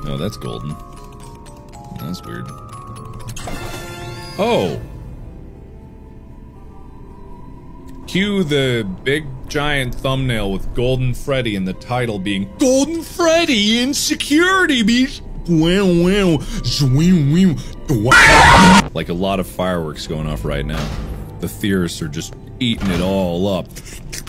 Oh, that's golden. That's weird. Oh! Cue the big giant thumbnail with gOlDEn fReDdY and the title being gOlDEn fReDdy in security, bitch! Like a lot of fireworks going off right now. The theorists are just eating it all up.